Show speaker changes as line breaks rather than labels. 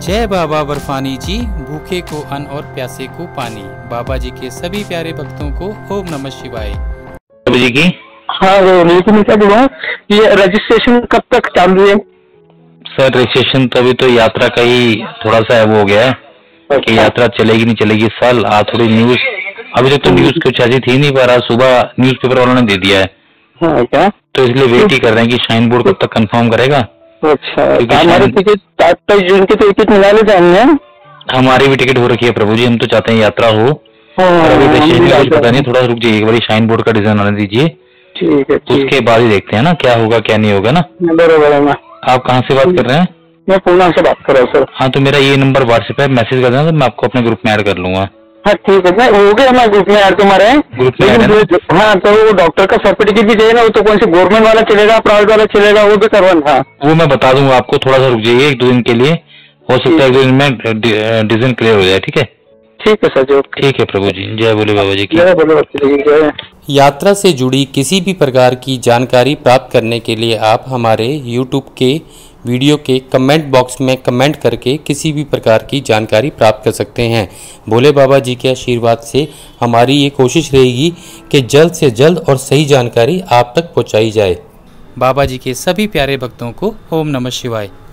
जय बाबा बर्फानी जी, भूखे को अन्न और प्यासे को पानी। बाबा जी के सभी प्यारे भक्तों को ओम नमः शिवाय।
बाबा जी की
हाँ, वो लेकिन क्या बोला, ये रजिस्ट्रेशन कब तक चालू है?
सर रजिस्ट्रेशन तो अभी तो यात्रा का ही थोड़ा सा वो हो गया है कि यात्रा चलेगी नहीं चलेगी इस साल। आज थोड़ी न्यूज, अभी तक तो न्यूज कुछ ऐसी थी नहीं, पर आज सुबह न्यूज़पेपर वालों ने दे दिया है।
हाँ, क्या?
तो इसलिए वेट ही कर रहे हैं कि शाइन बोर्ड कब तक कंफर्म करेगा।
अच्छा, हमारे टिकट 27 जून की टिकट मिला ले जाएंगे।
हमारी भी टिकट हो रखी है प्रभु जी, हम तो चाहते हैं यात्रा हो। अभी रजिस्ट्रेशन का कुछ पता नहीं, थोड़ा रुक जाइए, एक बार शाइन बोर्ड का डिजाइन आने दीजिए।
ठीक है,
उसके बाद ही देखते हैं ना क्या होगा क्या नहीं होगा ना।
बराबर है ना।
आप कहाँ से बात कर रहे हैं?
मैं पूना से बात कर रहा हूँ सर।
हाँ, तो मेरा ये नंबर व्हाट्सएप है, मैसेज कर देना तो मैं आपको अपने ग्रुप में ऐड कर लूंगा।
हाँ ठीक है, मैं हो गया, मैं ग्रुप में ऐड तुम्हारे
ग्रुप में ऐड है।
हाँ, तो वो डॉक्टर का सर्टिफिकेट भी चाहिए ना, वो तो कौन सी गवर्नमेंट वाला चलेगा प्राइवेट वाला चलेगा, वो भी करवाना। हाँ, वो
मैं बता दूंगा आपको, थोड़ा सा रुक जाइए, 1-2 दिन के लिए, हो सकता है 1-2 दिन में डिसीजन क्लियर हो जाए। ठीक है?
ठीक है सर जी,
ठीक है प्रभु जी। जय बोले बाबा जी की।
जय बोले बाबा जी की जय।
यात्रा से जुड़ी किसी भी प्रकार की जानकारी प्राप्त करने के लिए आप हमारे YouTube के वीडियो के कमेंट बॉक्स में कमेंट करके किसी भी प्रकार की जानकारी प्राप्त कर सकते हैं। भोले बाबा जी के आशीर्वाद से हमारी ये कोशिश रहेगी कि जल्द से जल्द और सही जानकारी आप तक पहुंचाई जाए। बाबा जी के सभी प्यारे भक्तों को ओम नमः शिवाय।